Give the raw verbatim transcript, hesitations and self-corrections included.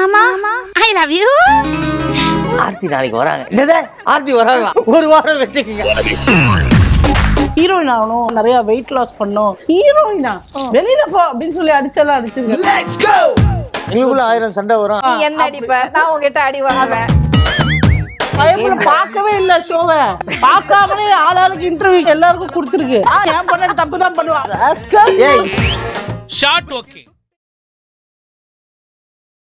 மாமா I love you. Aarthi நாளைக்கு வராங்க. என்னது ஆர்த்தி வராங்களா? ஒரு வாரம் வெச்சுக்கங்க. ஹீரோயின் ஆகணும், நிறைய வெயிட் லாஸ் பண்ணணும். ஹீரோயினா வெளியில போ அப்படின்னு சொல்லி அடிச்செல்லாம் அடிச்சுங்க. எங்களுக்குள்ள ஆயிரம் சண்டை வரும். நீ என்ன அடிப்ப, நான் உங்ககிட்ட அடி வாங்குவேன். பயப்பட பார்க்கவே இல்ல ஷோவை. பார்க்காமலே ஆளாளுக்கு இன்டர்வியூ எல்லாருக்கும் கொடுத்துருக்கு. ஏன் பண்ண தப்பு தான் பண்ணுவாங்க. Shot okay.